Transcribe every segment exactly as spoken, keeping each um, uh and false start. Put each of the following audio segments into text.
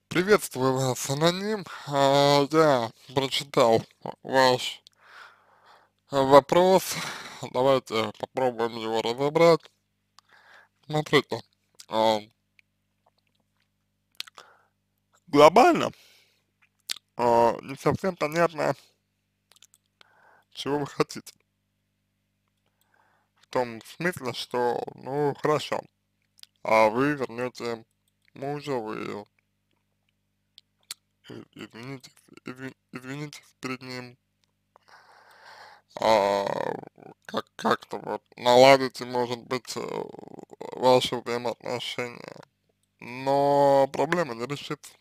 Приветствую вас, аноним. А, я прочитал ваш а, вопрос. Давайте попробуем его разобрать. Смотрите, а, глобально а, не совсем понятно, чего вы хотите. В том смысле, что, ну, хорошо, а вы вернете мужа, вы и- извините, изви- извинитесь перед ним, а, как, как-то вот наладите, может быть, э, ваши взаимоотношения. Но проблема не решится.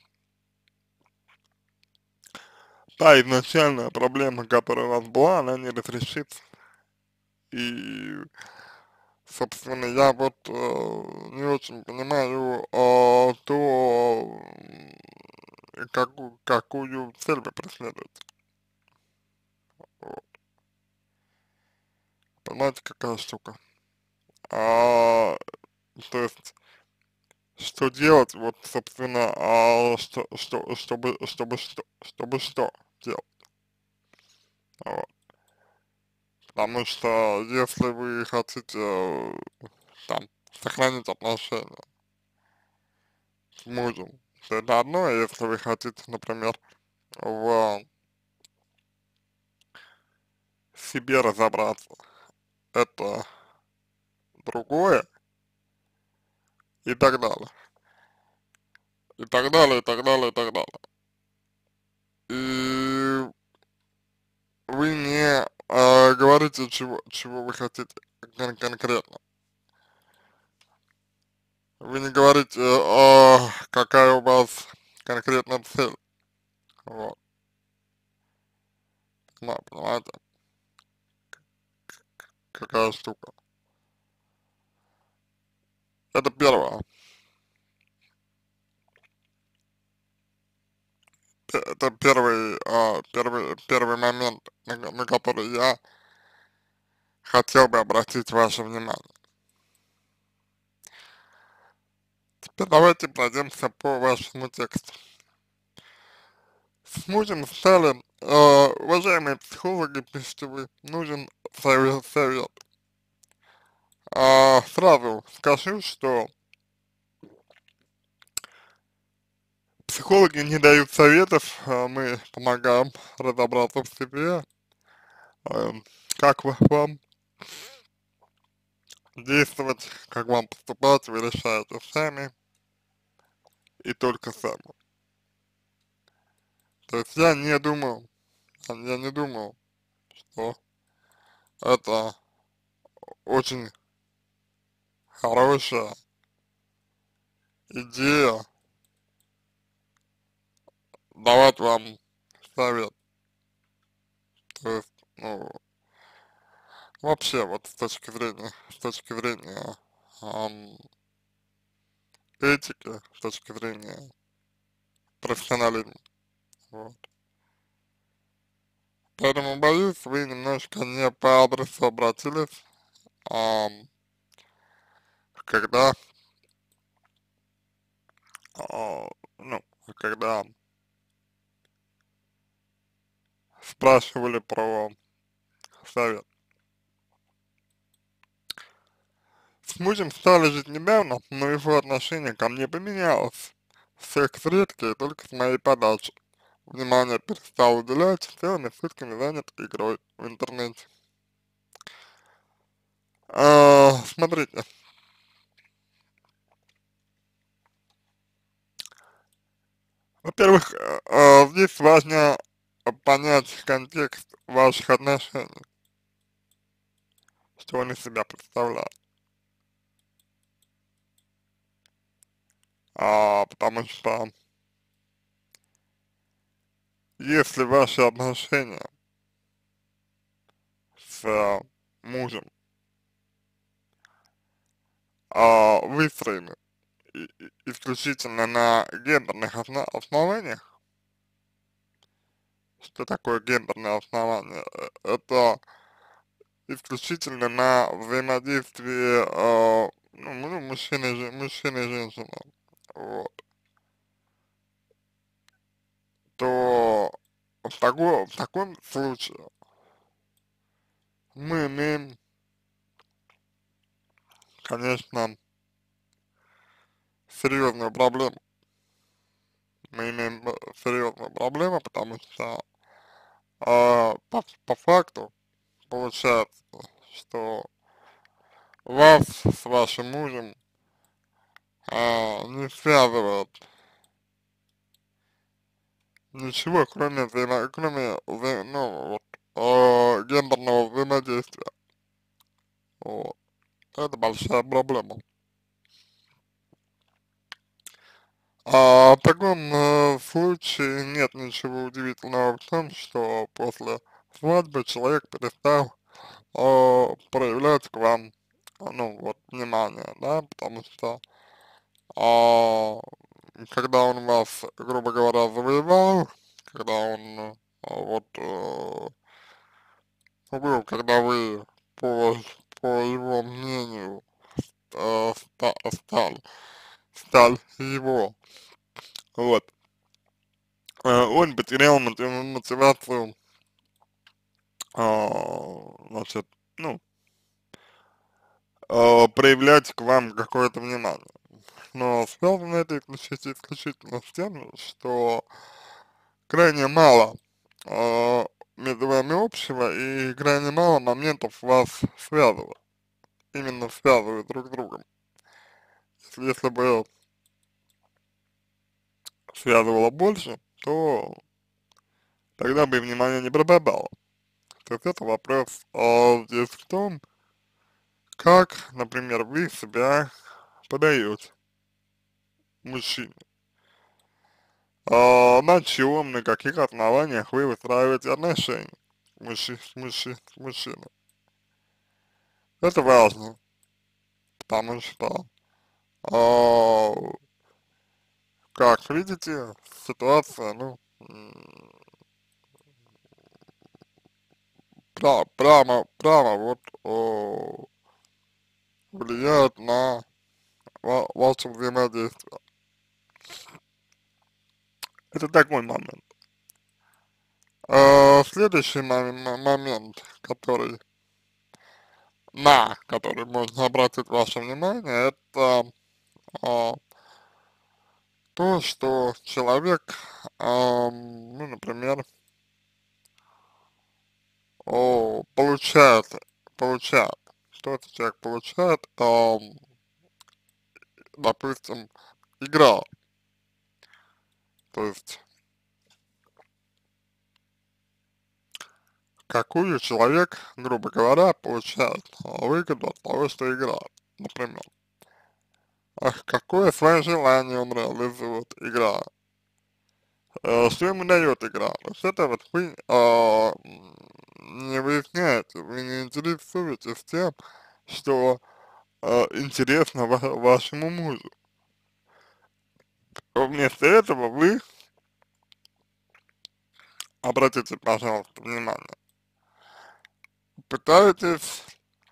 Та изначальная проблема, которая у вас была, она не разрешится. И, собственно, я вот э, не очень понимаю э, то, м, какую, какую цель вы преследуете. Вот. Понимаете, какая штука? А, то есть, что делать, вот, собственно, а, что, что, чтобы, чтобы что, чтобы что делать? Вот. Потому что если вы хотите э, там сохранить отношения с мужем, то это одно, а если вы хотите, например, в себе разобраться, это другое, и так далее. И так далее, и так далее, и так далее. И вы не э, говорите, чего, чего вы хотите кон конкретно. Вы не говорите, э, какая у вас конкретная цель. Вот, понимаете, понимаете, какая штука. Это первое. Это первый, а, первый, первый момент, на, ко- на который я хотел бы обратить ваше внимание. Теперь давайте пройдемся по вашему тексту. С мужем стали, э, уважаемые психологи, пишите вы, нужен совет. совет. А, сразу скажу, что психологи не дают советов, а мы помогаем разобраться в себе, э, как вы- вам действовать, как вам поступать, вы решаете сами и только сами. То есть я не думаю, я не думаю, что это очень хорошая идея давать вам совет. То есть, ну, вообще, вот с точки зрения, с точки зрения ам, этики, с точки зрения профессионализма. Вот. Поэтому, боюсь, вы немножко не по адресу обратились, ам, когда, а, ну, когда спрашивали про совет. С мужем стали жить недавно, но его отношение ко мне поменялось. Секс редкий, только с моей подачи. Внимание перестал уделять, целыми сутками занят игрой в интернете. А, смотрите, во-первых, э, э, здесь важно понять контекст ваших отношений, что они из себя представляют. А, потому что если ваши отношения с э, мужем а, выстроены и- и- исключительно на гендерных осна- основаниях. Что такое гендерное основание? Э, Это исключительно на взаимодействии э, ну, ну, мужчины, и жен- мужчины и женщины. Вот. в, тако, в таком случае мы имеем, конечно, серьезную проблему. Мы имеем э, серьезную проблему, потому что а, по, по факту получается, что вас с вашим мужем а, не связывает ничего, кроме, взаимо, кроме вза- ну, вот, а, гендерного взаимодействия. Вот. Это большая проблема. А в таком э, случае нет ничего удивительного в том, что после свадьбы человек перестал э, проявлять к вам, а, ну, вот, внимание, да, потому что а, когда он вас, грубо говоря, завоевал, когда он, э, вот, э, был, когда вы, по, по его мнению, э, ста, стал, стали его, вот, э, он потерял мотив- мотивацию, а, значит, ну, э, проявлять к вам какое-то внимание. Но связано это исключительно, исключительно с тем, что крайне мало э, между вами общего и крайне мало моментов вас связывает, именно связывает друг с другом. Если, если бы связывало больше, то тогда бы и внимание не пропадало. То есть это вопрос э, здесь в том, как, например, вы себя подаете мужчине. А, на чем, на каких основаниях вы выстраиваете отношения мужчи, с, мужчи, с мужчиной. Это важно, потому что, а, как видите, ситуация, ну, м, пра- прямо, прямо вот о, влияет на ва ваше взаимодействие. Это такой момент. А, следующий мом- момент, который, на который можно обратить ваше внимание, это а, то, что человек, ам, ну, например, о, получает, получает, что этот человек получает, ам, допустим, игра, то есть какую человек, грубо говоря, получает а, выгоду от того, что играет, например. Ах, какое свое желание он реализует, игра, э, что ему дает игра. То есть это вот вы а, м, не выясняете, вы не интересуетесь тем, что э, интересно ва вашему мужу. Вместо этого вы, обратите, пожалуйста, внимание, пытаетесь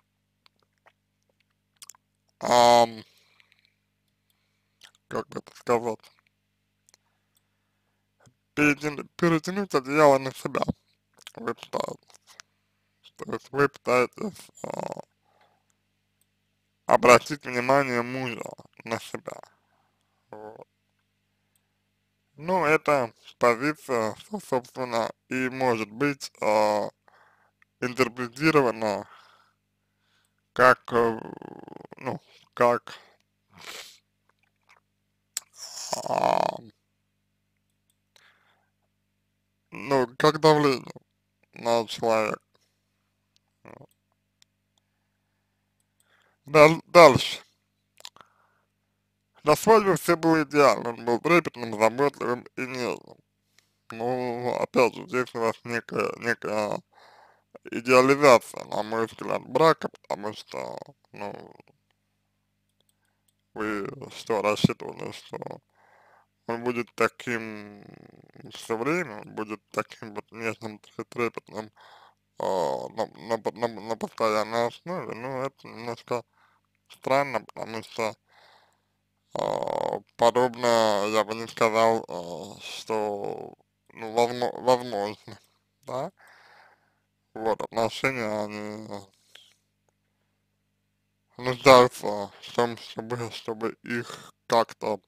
ам, как бы это сказать, перетянуть, перетянуть одеяло на себя. Вы пытаетесь. То есть вы пытаетесь а, обратить внимание мужа на себя. Вот. Ну, эта позиция, со- собственно, и может быть а, интерпретирована как, э, ну, как а, ну, как давление на человека. Дал- дальше. На свадьбе все было идеально, он был трепетным, заботливым и нежным. Ну, опять же, здесь у нас некая, некая идеализация, на мой взгляд, брака, потому что, ну, вы что, рассчитывали, что он будет таким все время, он будет таким вот нежным, тре- трепетным а, на, на, на, на постоянной основе, ну, это немножко странно, потому что а, подобное я бы не сказал, а, что ну, возможно, возможно, да, вот, отношения, они нуждаются в том, чтобы, чтобы их как-то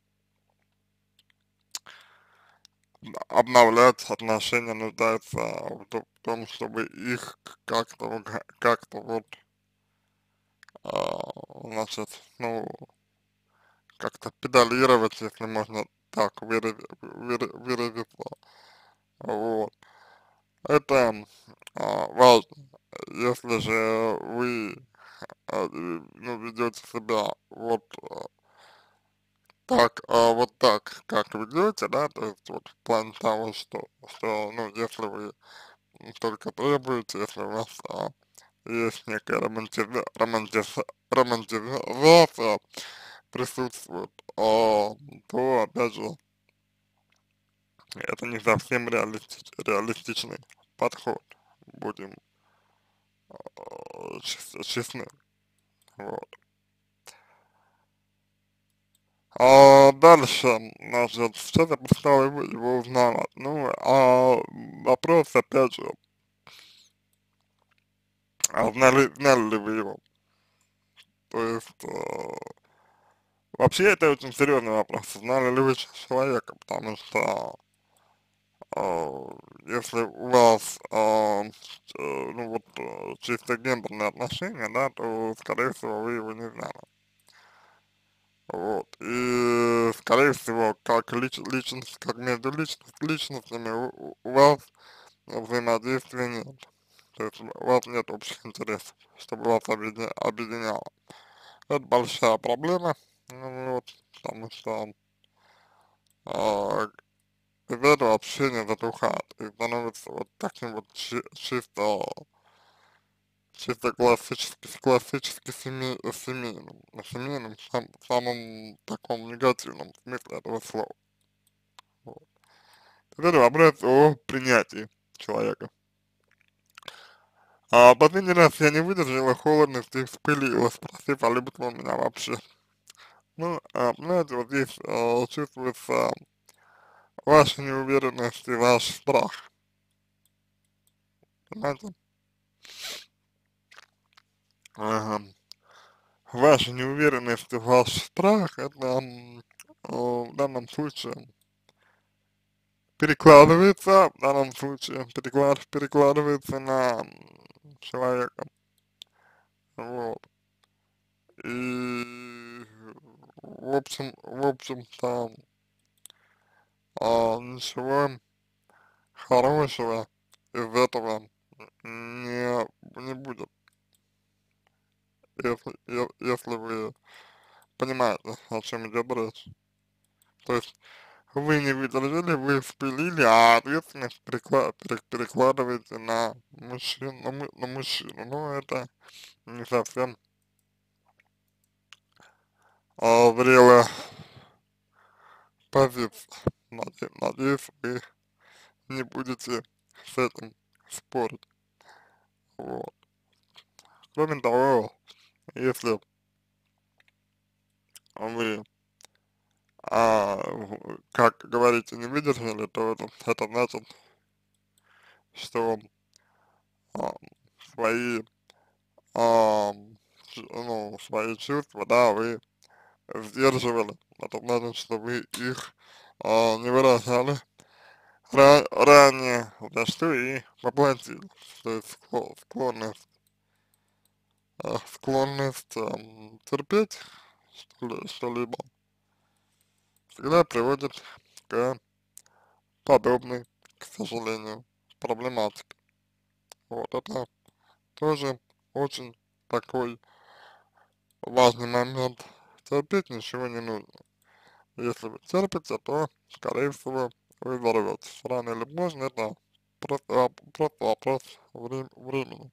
обновлять, отношения нуждаются в то- в том, чтобы их как-то, вот как-то вот, а, значит, ну, как-то педалировать, если можно так выразить, выразиться, вот. Это а, важно. Если же вы а, э, ну, ведете себя вот а, так, а, вот так, как ведете, да, то есть вот в плане того, что, что, ну, если вы только требуете, если у вас а, есть некая романтиза, романтиза, романтизация присутствует, а, то, опять же, это не совсем реалистич, реалистичный подход, будем э, чес- честны, вот. А дальше, значит, сейчас я прочитал его, его узнала, ну, а вопрос, опять же, а знали, знали ли вы его, то есть, э, вообще это очень серьезный вопрос, знали ли вы человека, потому что а, если у вас, а, э, ну вот, э, чисто гендерные отношения, да, то, скорее всего, вы его не знали. Вот. И, скорее всего, как лич, личность, как между личность, личностями у, у вас взаимодействия нет. То есть у вас нет общих интересов, чтобы вас объединя- объединяло. Это большая проблема, ну, вот, потому что а, из этого общение затухает и становится вот таким вот чи чисто, чисто классически, классически семей, семейным, на семейном, сам, самом таком негативном смысле этого слова. Вот. Теперь вопрос о принятии человека. А последний раз я не выдержала холодности и вспылила, спросив, а любит ли он меня вообще. Ну, а, знаете, вот здесь а, чувствуется ваша неуверенность и ваш страх, понимаете? Ага. Ваша неуверенность и ваш страх, это м, о, в данном случае перекладывается, в данном случае переклад, перекладывается на м, человека, вот. И в общем, в общем-то, а, ничего хорошего из этого не, не будет, если, е- если вы понимаете, о чем идет речь. То есть вы не выдержали, вы вспылили, а ответственность перекла- пере- перекладываете на мужчин, на, му- на мужчину. Ну, это не совсем а, зрелая позиция. Наде- Надеюсь, вы не будете с этим спорить. Вот. Кроме того, если вы, а, в- как говорите, не выдержали, то это, это значит, что а, свои, а, ч- ну, свои чувства, да, вы сдерживали. Это значит, что вы их а, не выражали ра ранее, за что и поплатились. То есть скло- склонность, а, склонность ам, терпеть что-ли- что-либо всегда приводит к подобной, к сожалению, проблематике. Вот это тоже очень такой важный момент. Терпеть ничего не нужно. Если вы терпите, то, скорее всего, вы взорветесь. Рано или поздно это просто, воп- просто вопрос вре- времени.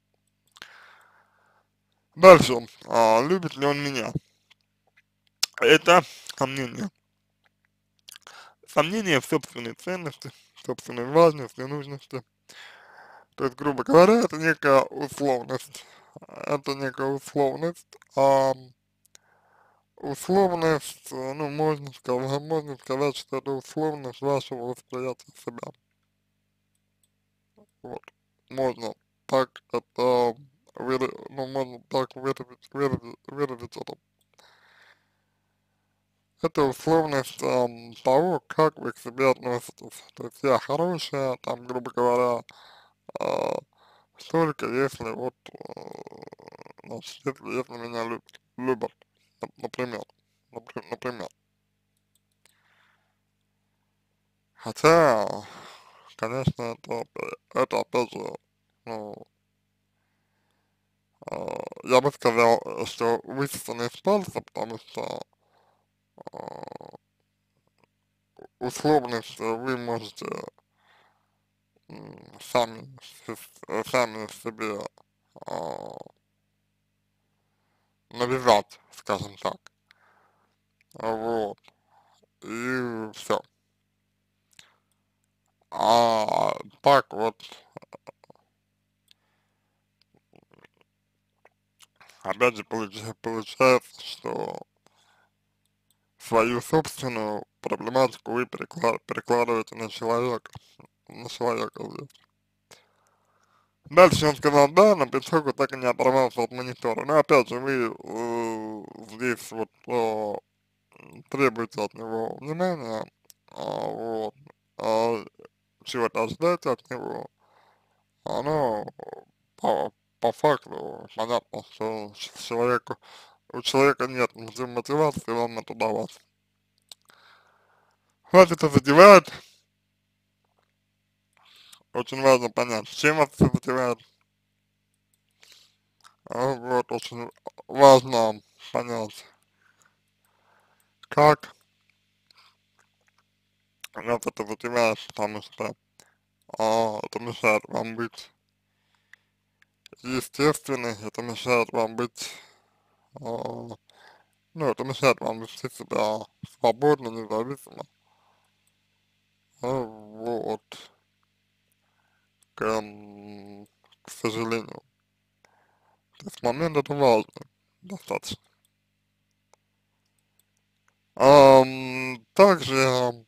Дальше. А, любит ли он меня? Это сомнение. Сомнение в собственной ценности, собственной важности, нужности. То есть, грубо говоря, это некая условность. Это некая условность. А условность, э, ну, можно сказать, можно сказать, что это условность вашего восприятия себя. вот, можно так это выра- ну, можно так выразить, выразить, выразить это. Это условность ам, того, как вы к себе относитесь. То есть я хорошая, там, грубо говоря, а, только если вот, э, значит, если, если меня любят, любят, нап- например, напри- например. Хотя, конечно, это, это опять же, ну, а, я бы сказал, э, что высосанный из пальца, потому что а, условность э, вы можете м, сами, с- сами себе а, навязать, скажем так, вот, и все. А так вот, опять же, получа- получается, что свою собственную проблематику вы перекла- перекладываете на человека, на человека здесь. Дальше он сказал да, но Пиццоку так и не оторвался от монитора. Но опять же, вы э, здесь вот э, требуете от него внимания, а, вот, а чего-то ожидаете от него, оно по, по факту понятно, что ч- человеку, у человека нет мотив- мотивации вам это давать. Вас это задевает, очень важно понять, чем вас это задевает. А, вот, очень важно понять, как вас это задевает, потому что а, это мешает вам быть естественной, это мешает вам быть, а, ну, это мешает вам вести себя свободно, независимо. А, вот, к, м, к сожалению. То есть момент это важный достаточно. Ам, также,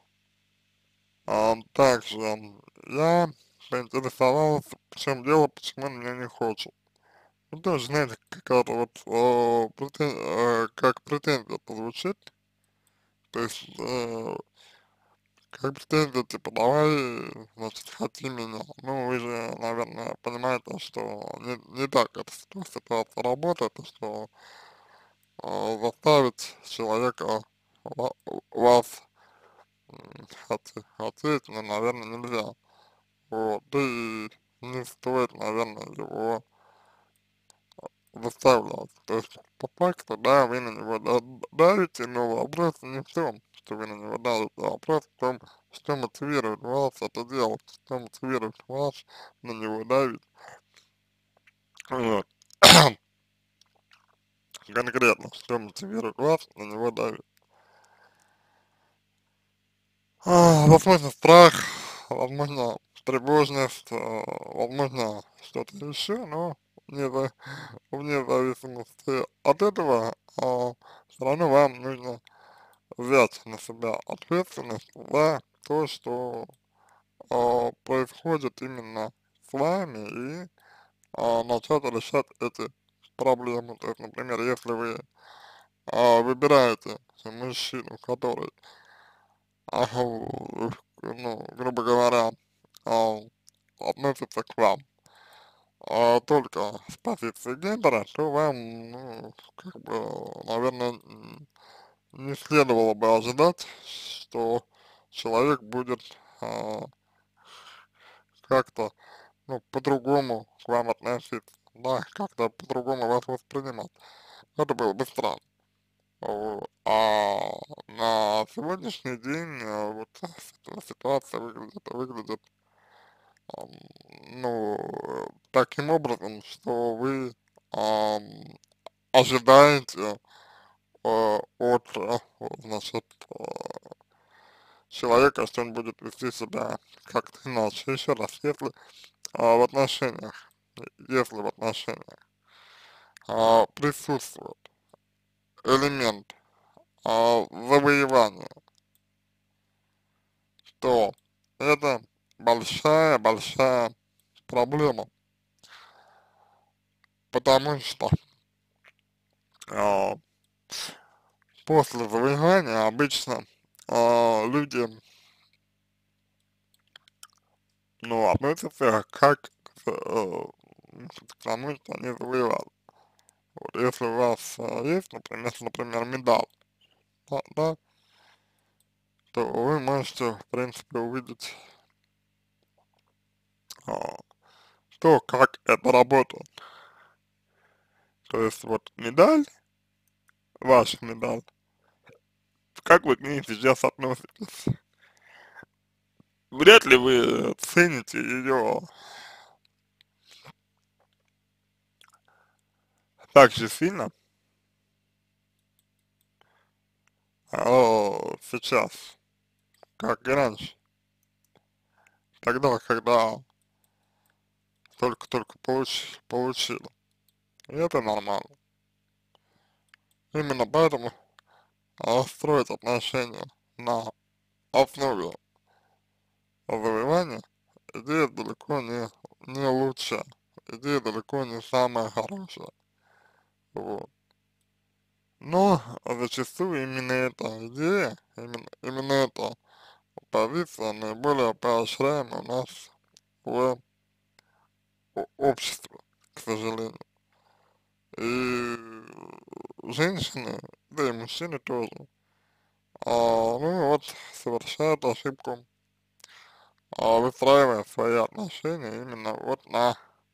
ам, также я поинтересовался, в чем дело, почему он меня не хочет. Ну, тоже, знаете, какая-то вот, э, претен- э, как претензия звучит, то есть, э, как претензия, типа, давай, значит, хоти меня. Ну, вы же, наверное, понимаете, что не, не так эта ситу- ситуация работает, и что э, заставить человека ва- вас м, хоте- хотеть, ну, наверное, нельзя. Вот, да и не стоит, наверное, его заставлять. То есть, по факту, да, вы на него да- давите, но вопрос не в том, что вы на него давите, а вопрос в том, что мотивирует вас это делать, что мотивирует вас на него давить. Вот. Конкретно, что мотивирует вас на него давить. А, возможно, страх, возможно, тревожность, а, возможно, что-то еще, но вне, за- вне зависимости от этого, а, все равно вам нужно взять на себя ответственность за то, что а, происходит именно с вами и а, начать решать эти проблемы. То есть, например, если вы а, выбираете мужчину, который, а, в- ну, грубо говоря, а, относится к вам а, только с позиции гендера, то вам, ну, как бы, наверное, не следовало бы ожидать, что человек будет а, как-то, ну, по-другому к вам относиться, да, как-то по-другому вас воспринимать. Это было бы странно. Вот. А на сегодняшний день а, вот ситу- ситуация выглядит, выглядит ам, ну, э, таким образом, что вы ам, ожидаете э, от, э, значит, э, человека, что он будет вести себя как-то иначе. Еще раз, если а, в отношениях, если в отношениях а, присутствует элемент а, завоевания, то это большая-большая проблема, потому что а, после завоевания обычно а, люди, ну, относятся как к, э, к тому, что они завоевали. Вот если у вас а, есть, например, например, медаль, да, да, то вы можете, в принципе, увидеть а, то, как это работает. То есть вот медаль, ваша медаль, как вы к ней сейчас относитесь? Вряд ли вы цените ее так же сильно, а, сейчас, как и раньше. Тогда, когда только-только получ, получила. И это нормально. Именно поэтому а, строить отношения на основе завоевания идея далеко не, не лучшая. Идея далеко не самая хорошая. Вот. Но зачастую именно эта идея, именно, именно эта позиция наиболее поощряема у нас в о- обществе, к сожалению. И женщины, да и мужчины тоже, а, ну вот, совершают ошибку, а, выстраивая свои отношения именно вот на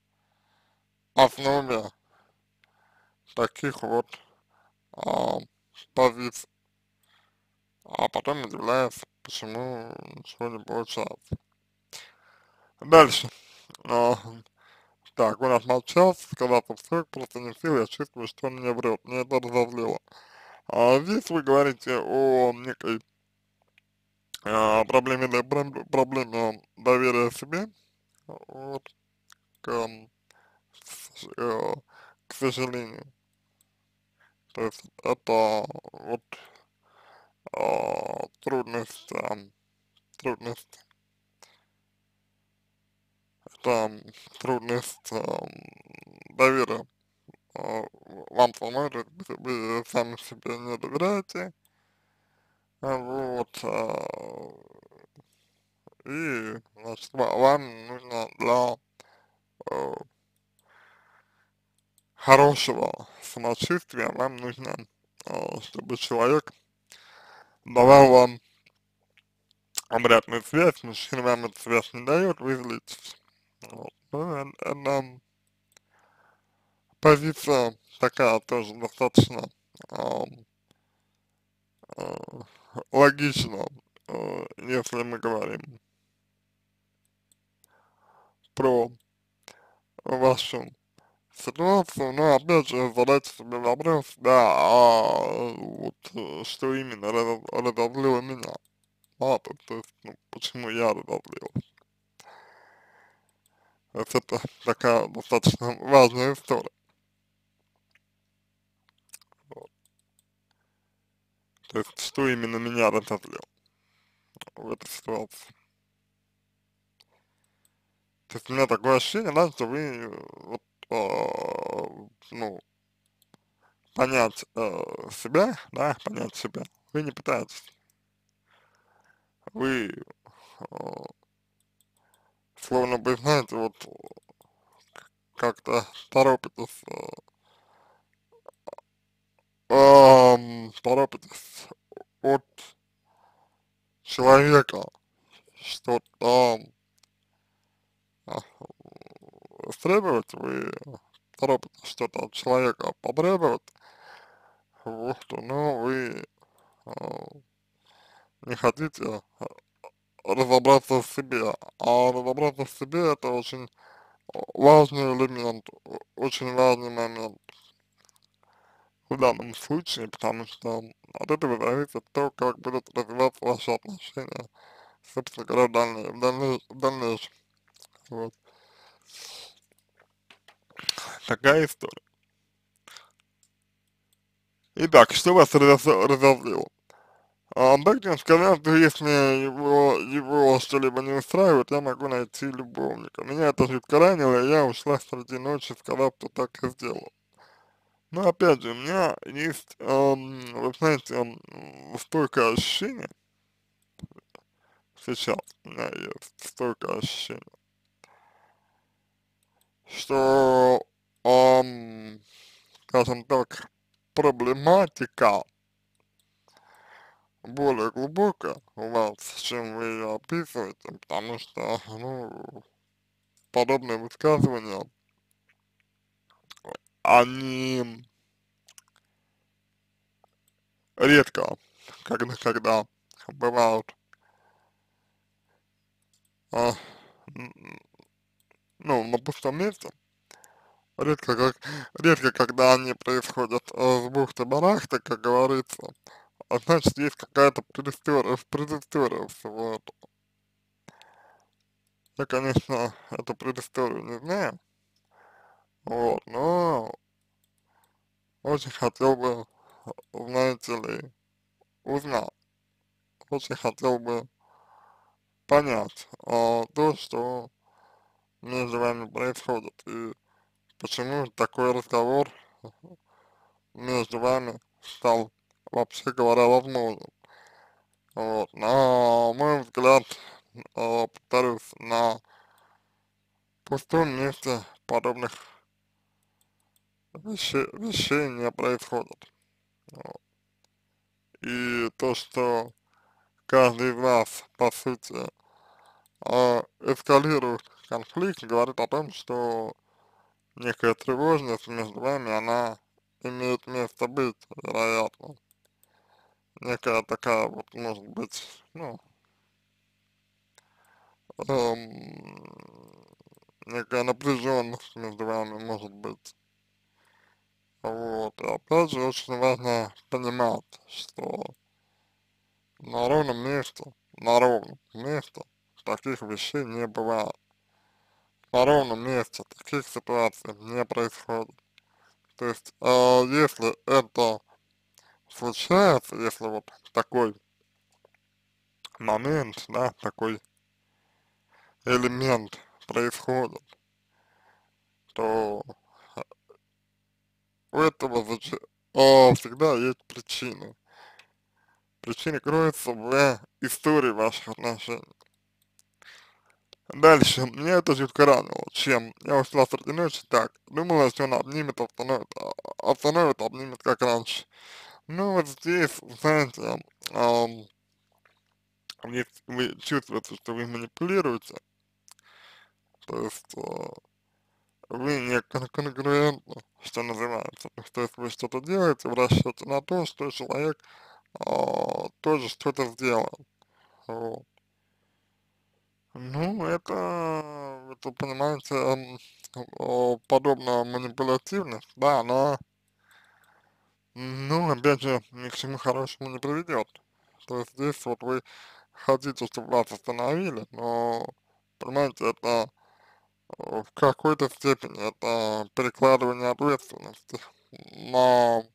основе таких вот а, позиций, а потом удивляются, почему ничего не получается. Дальше. А, так, он отмолчался, сказал, что все, просто не в силе, я чувствую, что он мне врет, мне это разозлило. А здесь вы говорите о некой а, проблеме, да, проб- проблеме доверия себе, вот, к, м, с- э, к сожалению. То есть это вот а, трудность, а, трудность, это трудность а, доверия а, вам самой, то есть вы вы сами себе не доверяете, а, вот, а, и, значит, ва- вам нужно для э, хорошего самочувствия, вам нужно, э, чтобы человек давал вам обратную связь, мужчина вам эту связь не дает, вы злитесь. Вот. Ну, э- это позиция такая тоже достаточно ам, э, логична, э, если мы говорим про вашу ситуацию, но опять же задать себе вопрос, да, а вот э, что именно разо- разозлило меня, а, то, то есть, ну, почему я разозлил. То есть это такая достаточно важная история. Вот. То есть, что именно меня разозлило в этой ситуации. То есть у меня такое ощущение, да, что вы э, вот, а, ну, понять э, себя, да, понять себя, вы не пытаетесь. Вы э, словно бы, знаете, вот как-то торопитесь, э, ам, торопитесь от человека что-то а, требовать, вы торопитесь что-то от человека потребовать, вот, но вы а, не хотите а, разобраться в себе, а разобраться в себе это очень важный элемент, о- очень важный момент в данном случае, потому что от этого зависит то, как будут развиваться ваши отношения, собственно говоря, в дальней- в дальней- в дальнейшем. Вот. Такая история. Итак, что вас разос- разозлило? А, также он сказал, что если его, его что-либо не устраивает, я могу найти любовника. Меня это жутко ранило, и я ушла среди ночи, сказав, что так и сделал. Но опять же, у меня есть, эм, вы знаете, эм, стойкое ощущение, сейчас у меня есть стойкое ощущение, что, эм, скажем так, проблематика более глубокая у вас, чем вы ее описываете, потому что, ну, подобные высказывания, они редко, когда, когда бывают, а, м, ну, на пустом месте, редко, как, редко, когда они происходят э, с бухты-барахты, как говорится, а значит, есть какая-то предыстория, предыстория всего этого. Я, конечно, эту предысторию не знаю, вот, но очень хотел бы, знаете ли, узнать, очень хотел бы понять а, то, что между вами происходит, и почему такой разговор между вами стал, вообще говоря, возможным. Вот. На мой взгляд, э, повторюсь, на пустом месте подобных вещей, вещей не происходит. Вот. И то, что каждый из вас, по сути, э, эскалирует конфликт, говорит о том, что некая тревожность между вами, она имеет место быть, вероятно. Некая такая вот, может быть, ну, эм, некая напряженность между вами может быть. Вот. И опять же, очень важно понимать, что на ровном месте, на ровном месте таких вещей не бывает. На ровном месте таких ситуаций не происходит. То есть, э, если это случается, если вот такой момент, да, такой элемент происходит, то у этого зач- а, всегда есть причина. Причина кроется в истории ваших отношений. Дальше, меня это жутко ранило, чем я ушла среди ночи, так, думала, что она обнимет, остановит, а- остановит, обнимет, как раньше. Ну, вот здесь, знаете, ам, если вы чувствуете, что вы манипулируете, то есть, а, вы не кон конгруентны, что называется. То есть вы что-то делаете в расчете на то, что человек а, тоже что-то сделал. Вот. Ну, это, это понимаете, м, о, подобная манипулятивность, да, она, ну, опять же, ни к чему хорошему не приведет. То есть здесь вот вы хотите, чтобы вас остановили, но, понимаете, это э, в какой-то степени это перекладывание ответственности на,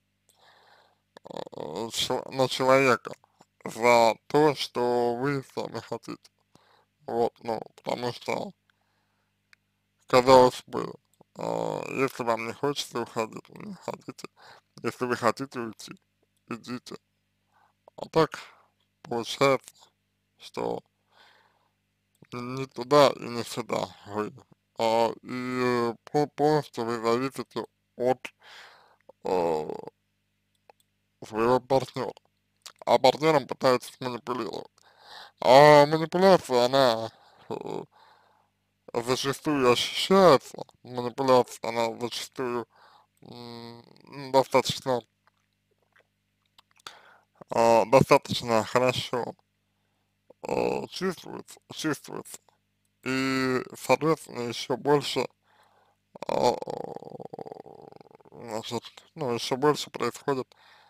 э, чел- на человека за то, что вы сами хотите. Вот, ну, потому что, казалось бы, а, если вам не хочется уходить, не ходите. Если вы хотите уйти, идите. А так получается, что не туда и не сюда вы. А, и по- полностью вы зависите от э, своего партнера. А партнером пытаются манипулировать. А манипуляция, она э, зачастую ощущается, манипуляция, она зачастую м, достаточно, а, достаточно хорошо а, чувствуется, чувствуется. И, соответственно, еще больше, а, значит, ну, еще больше происходит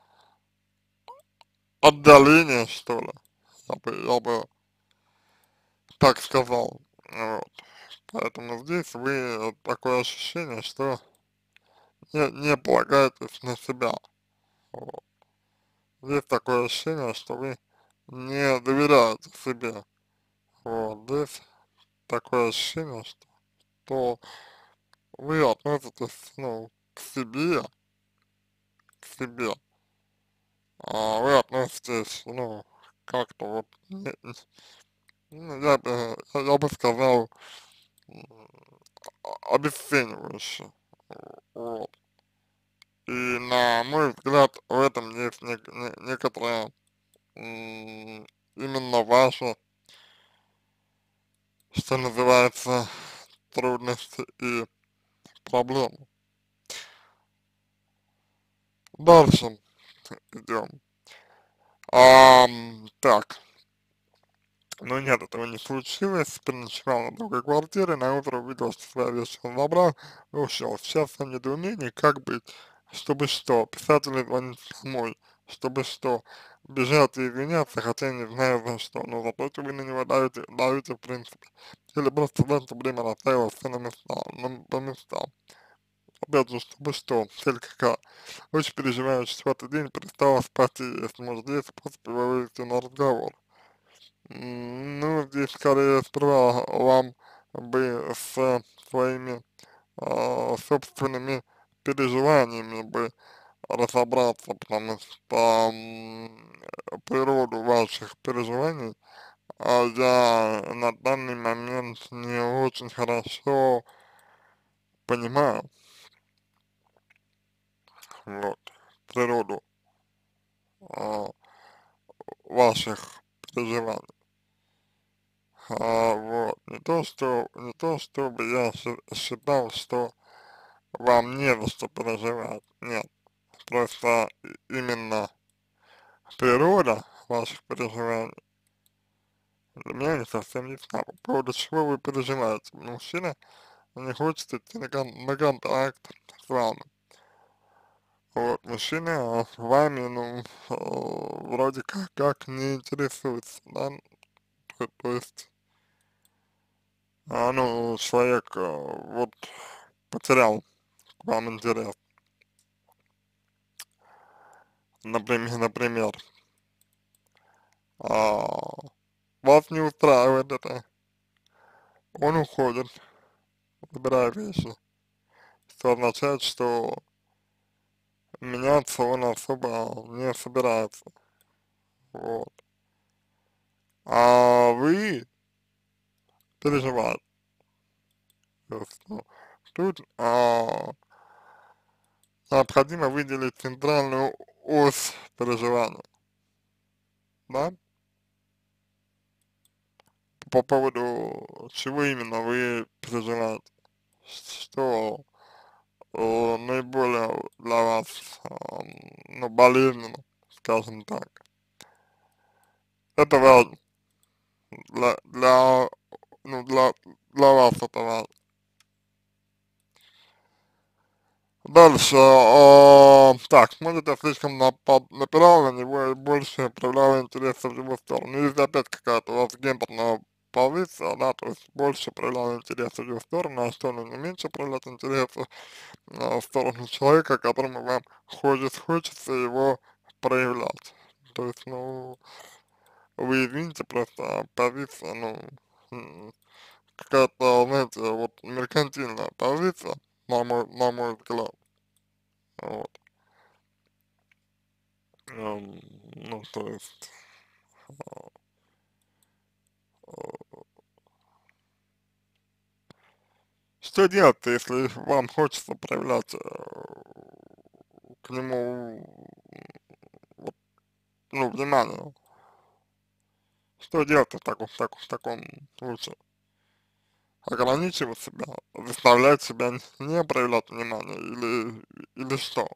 отдаление, что ли, я бы, я бы так сказал. Вот. Поэтому здесь вы такое ощущение, что не, не полагаетесь на себя. Вот. Есть такое ощущение, что вы не доверяете себе. Вот, здесь такое ощущение, что, что вы относитесь, ну, к себе, к себе, а вы относитесь, ну, как-то вот, не- ну, я бы, я бы сказал, м, а- обесценивающе, вот. И на мой взгляд, в этом есть нек- не- некоторая м, именно ваша, что называется, трудности и проблемы. Дальше идем. Ам, так, но нет, этого не случилось. Переночевал на другой квартире, на утро увидел, что свои вещи он забрал и ушел. Сейчас я в недоумении, как быть, чтобы что, писать или звонить домой, чтобы что, бежать и извиняться, хотя не знаю за что, но за то, что вы на него давите, давите в принципе. Или просто в это время расставила все на места, на, по местам. Опять же, чтобы что, цель какая? Очень переживаю, четвертый день перестала спать и есть, может, есть способ его вывести на разговор. М, Ну, здесь скорее сперва вам бы с своими а, собственными переживаниями бы разобраться, потому что м, природу ваших переживаний а, я на данный момент не очень хорошо понимаю, вот, природу а, ваших переживаний. А, вот, не то, что, не то, чтобы я ши- считал, что вам не за что переживать, нет, просто и- именно природа ваших переживаний для меня не совсем ясна. По поводу чего вы переживаете? Мужчина не хочет идти на, кон на контакт с вами. Вот, мужчина с вами, ну, э, вроде как, как не интересуется, да, то, то есть, а, ну, человек, э, вот, потерял к вам интерес, например, например, а, вас не устраивает это, он уходит, забирая вещи, что означает, что меняться он особо не собирается, вот. А вы переживаете, то есть, ну, тут а, необходимо выделить центральную ось переживания, да, по поводу чего именно вы переживаете, что э, наиболее для вас, а, ну, болезненно, скажем так. Это важно для, для, ну, для, для вас это важно. Дальше, а, так, может я слишком напад, напирал на него и больше проявлял интерес в его сторону. Если опять какая-то у вас гендерная позиция, да, то есть больше проявлял интерес в его сторону, а что, ну, не меньше проявлять интерес а, в сторону человека, которому вам хочется, хочется его проявлять. То есть, ну, вы извините, просто позиция, ну, м, какая-то, знаете, вот меркантильная позиция, на мой, на мой взгляд. Вот. Ам, ну, то есть, а, что делать-то, если вам хочется проявлять э, к нему, вот, ну, внимание? Что делать в таком, в таком, в таком случае? Ограничивать себя, заставлять себя не проявлять внимание или, или что?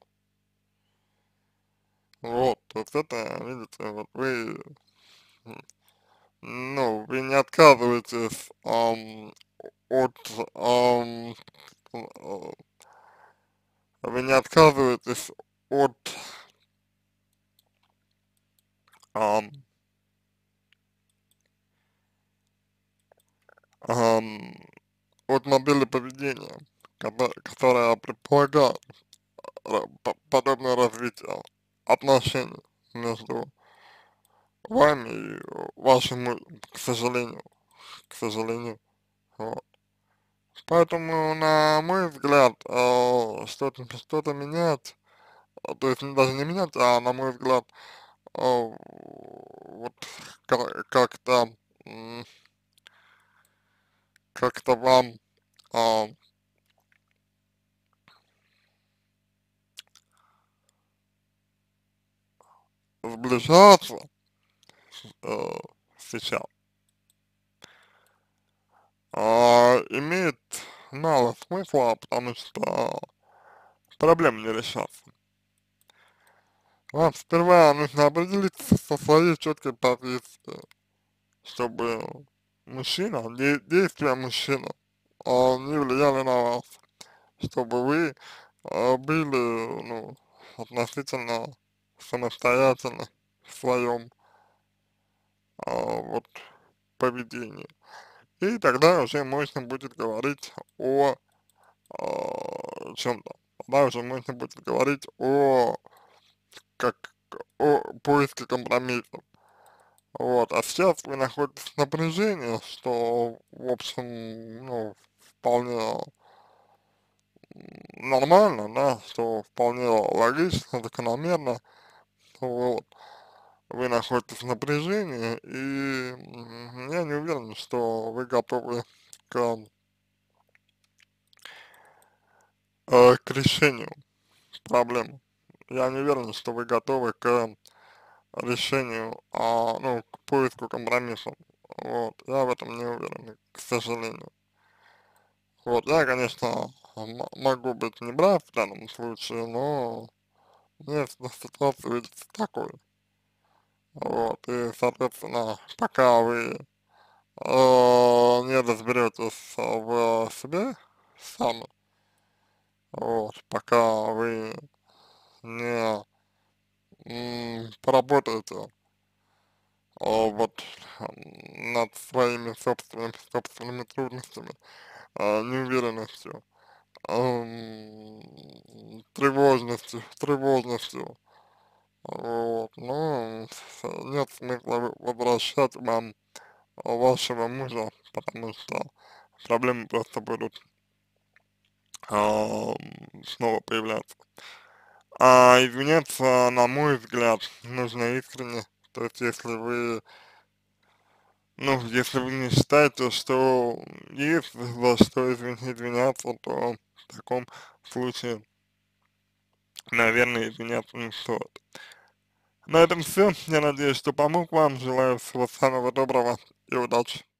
Вот, вот это, видите, вот вы, м, ну, вы не отказываетесь ам, от, ам, э, вы не отказываетесь от, ам, ам, от модели поведения, кото- которая предполагает ра- по- подобное развитие отношений между вами и вашим, му- к сожалению, к сожалению, вот. Поэтому, на мой взгляд, э, что-то что-то менять, а, то есть, ну, даже не менять, а на мой взгляд, а, вот ка- как-то, м, как-то вам а, сближаться э, сейчас а, имеет мало смысла, потому что проблемы не решатся. Вам сперва нужно определиться со своей четкой позицией, чтобы мужчина, де- действия мужчины а, не влияли на вас, чтобы вы а, были, ну, относительно самостоятельны в своем а, вот поведении. И тогда уже можно будет говорить о, чем-то. Тогда уже можно будет говорить о, как, о поиске компромисса. Вот, а сейчас вы находитесь в напряжении, что, в общем, ну, вполне нормально, да, что вполне логично, закономерно, вот. Вы находитесь в напряжении, и м, я не уверен, что вы готовы к, э, к решению проблемы. Я не уверен, что вы готовы к решению, а, ну, к поиску компромисса. Вот, я в этом не уверен, к сожалению. Вот, я, конечно, м- могу быть неправ в данном случае, но мне с- ситуация видится такой. Вот, и, соответственно, пока вы э, не разберетесь в себе сами, вот, пока вы не м, поработаете а, вот м, над своими собственными, собственными трудностями, а, неуверенностью, ам, тревожностью, тревожностью, вот, ну, с- нет смысла в- возвращать вам вашего мужа, потому что проблемы просто будут ам, снова появляться. А извиняться, на мой взгляд, нужно искренне, то есть если вы, ну, если вы не считаете, что есть за что извин- извиняться, то в таком случае, наверное, извиняться не стоит. На этом все. Я надеюсь, что помог вам. Желаю всего самого доброго и удачи.